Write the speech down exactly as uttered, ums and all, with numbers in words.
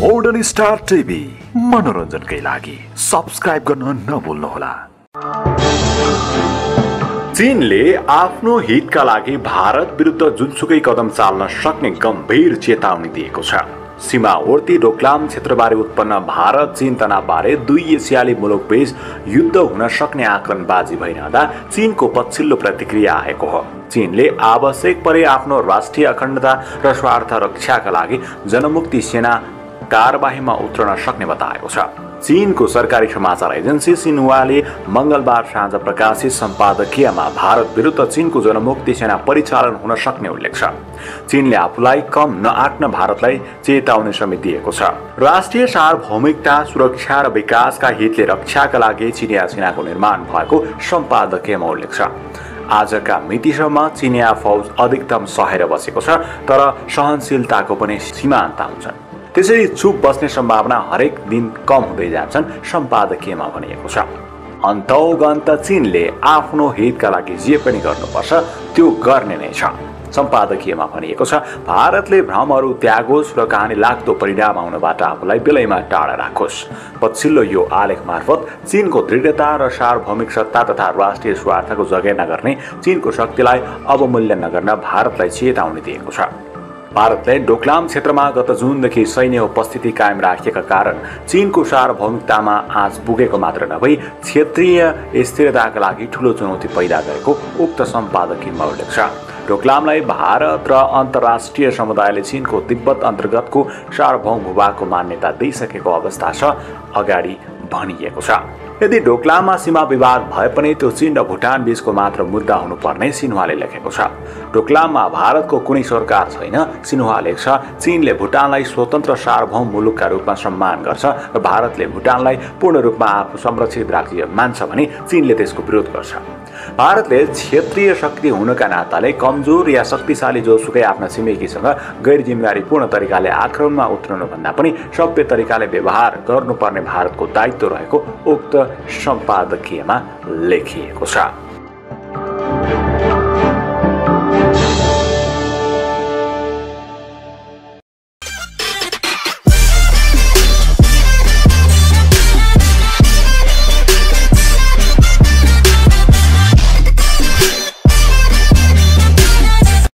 Modern star TV मनोरञ्जनकै लागि subscribe गर्न नभुल्नुहोला। चीनले आफ्नो हितका लागि भारत विरुद्ध जुनसुकै कदम चाल्न सक्ने गम्भीर चेतावनी दिएको छ। सीमावर्ती डोकलाम क्षेत्रबारे उत्पन्न भारत चीन तनावबारे दुई एसियाली मुलुकबीच युद्ध हुन सक्ने आकलनबाजी भइरहँदा चीनको पछिल्लो प्रतिक्रिया आएको हो। चीनले आवश्यक परे आफ्नो राष्ट्रिय अखण्डता र स्वार्थ रक्षाका लागि जनमुक्ति सेना कारबाहीमा उत्रन सक्ने बताएको छ। चीनको सरकारी समाचार एजेन्सी सिन्हुवाले मंगलबार साँझ प्रकाशित सम्पादकीयमा भारत विरुद्ध चीनको जनमुक्ति सेना परिचालन हुन सक्ने उल्लेख छ। चीनले आफूलाई कम नआट्न भारतलाई चेतावनी समेत दिएको छ। राष्ट्रिय सार्वभौमिकता, सुरक्षा र विकासका हितले रक्षाका लागि चिनिया सेनाको निर्माण भएको सम्पादकीयमा उल्लेख छ। आजका मितिसम्म चिनिया फौज अधिकतम सहेर बसेको छ, तर सहनशीलताको पनि सीमान्त हुन्छन्। त्यसरी चुप बस्ने सम्भावना हरेक दिन कम हुँदै जान्छन्, सम्पादकीयमा भनिएको छ। अन्तौगन्त चीनले आफ्नो हितका लागि जे पनि गर्नुपर्छ त्यो गर्ने नै छ। सम्पादकीयमा भनिएको छ, भारतले भ्रमहरू त्यागोस् र कहानी लाग्दो परिणाम आउनबाट आफूलाई बेलैमा टाढा राखोस्। पछिल्लो यो आलेख मार्फत चीनको दृढता र सार्वभौमिक सत्ता तथा राष्ट्रिय स्वार्थको जगेर्ना गर्ने चीनको शक्तिलाई अवमूल्यन नगर्न भारतलाई चेतावनी दिएको छ। भारतले डोकलाम क्षेत्रमा गत जुनदेखि सैन्य उपस्थिति कायम राखेका कारण चीनको सार्वभौमिकतामा आँच पुगेको मात्र नभई क्षेत्रीय स्थिरताका लागि ठूलो चुनौती पैदा गरेको उक्त सम्पादकीयमा उल्लेख छ। डोकलामलाई भारत र अन्तर्राष्ट्रिय समुदायले चीनको तिब्बत अन्तर्गतको सार्वभौम भूभागको मान्यता दिइसकेको अवस्था छ, अगाडि भनिएको छ। यदि डोकलाममा सीमा विवाद भए पनि त्यो चीन र भुटान बीचको मात्र मुद्दा हुनुपर्ने सिन्हुवाले लेखेको छ। डोकलाममा भारतको कुनै सरकार छैन। सिन्हुवा लेख्छ, चीनले भुटानलाई स्वतन्त्र सार्वभौम मुलुकका रूपमा सम्मान गर्छ र भारतले भुटानलाई पूर्ण रूपमा आफू संरक्षित राज्य मान्छ भने चीनले त्यसको विरोध गर्छ। भारतले क्षेत्रीय शक्ति हुनका नाताले कमजोर या शक्तिशाली जोसुकै आफ्ना छिमेकीसँग गैर जिम्मेवारीपूर्ण तरिकाले आक्रमणमा उत्रनुभन्दा पनि सभ्य तरिकाले व्यवहार गर्नुपर्ने भारतको दायित्व रहेको उक्त सम्पादकीयमा लेखिएको छ।